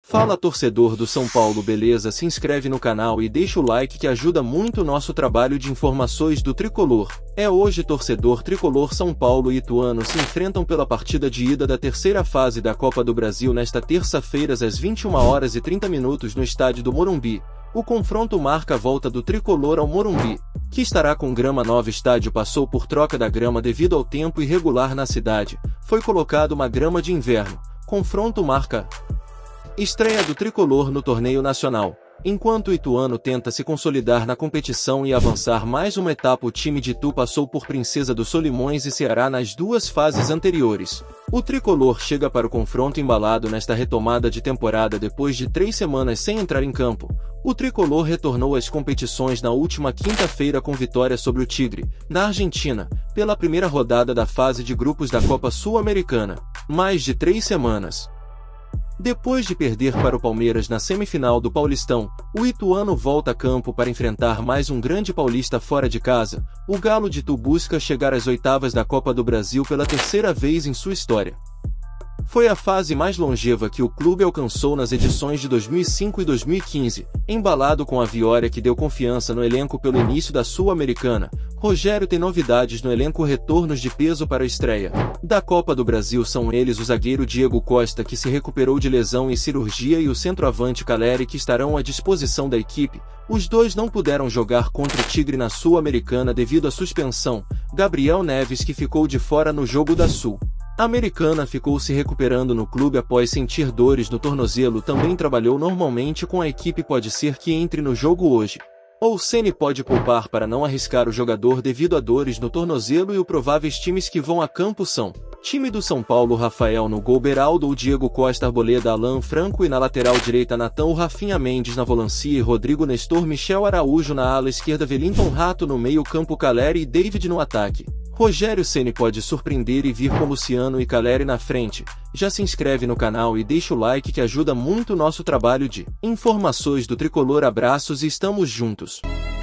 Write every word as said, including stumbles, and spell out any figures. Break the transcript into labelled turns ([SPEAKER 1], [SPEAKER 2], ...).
[SPEAKER 1] Fala torcedor do São Paulo, beleza? Se inscreve no canal e deixa o like que ajuda muito o nosso trabalho de informações do Tricolor. É hoje torcedor Tricolor. São Paulo e Ituano se enfrentam pela partida de ida da terceira fase da Copa do Brasil nesta terça-feira às vinte e uma horas e trinta minutos no estádio do Morumbi. O confronto marca a volta do Tricolor ao Morumbi, que estará com grama nova. O estádio passou por troca da grama devido ao tempo irregular na cidade. Foi colocado uma grama de inverno. Confronto marca estreia do Tricolor no torneio nacional. Enquanto o Ituano tenta se consolidar na competição e avançar mais uma etapa, o time de Itu passou por Princesa dos Solimões e Ceará nas duas fases anteriores. O Tricolor chega para o confronto embalado nesta retomada de temporada depois de três semanas sem entrar em campo. O Tricolor retornou às competições na última quinta-feira com vitória sobre o Tigre, na Argentina, pela primeira rodada da fase de grupos da Copa Sul-Americana. Mais de três semanas depois de perder para o Palmeiras na semifinal do Paulistão, o Ituano volta a campo para enfrentar mais um grande paulista fora de casa. O Galo de Itu busca chegar às oitavas da Copa do Brasil pela terceira vez em sua história. Foi a fase mais longeva que o clube alcançou nas edições de dois mil e cinco e dois mil e quinze, embalado com a vitória que deu confiança no elenco pelo início da Sul-Americana. Rogério tem novidades no elenco. Retornos de peso para a estreia da Copa do Brasil são eles o zagueiro Diego Costa, que se recuperou de lesão e cirurgia, e o centroavante Caleri, que estarão à disposição da equipe. Os dois não puderam jogar contra o Tigre na Sul-Americana devido à suspensão. Gabriel Neves, que ficou de fora no jogo da Sul Americana, ficou se recuperando no clube após sentir dores no tornozelo. Também trabalhou normalmente com a equipe. Pode ser que entre no jogo hoje. Ou Ceni pode poupar para não arriscar o jogador devido a dores no tornozelo. E os prováveis times que vão a campo são: time do São Paulo, Rafael no gol, Beraldo, o Diego Costa, Arboleda, Alan Franco, e na lateral direita Natan, o Rafinha Mendes na volância e Rodrigo Nestor, Michel Araújo na ala esquerda, Wellington Rato no meio campo, Caleri e David no ataque. Rogério Ceni pode surpreender e vir com Luciano e Caleri na frente. Já se inscreve no canal e deixa o like que ajuda muito o nosso trabalho de informações do Tricolor. Abraços e estamos juntos!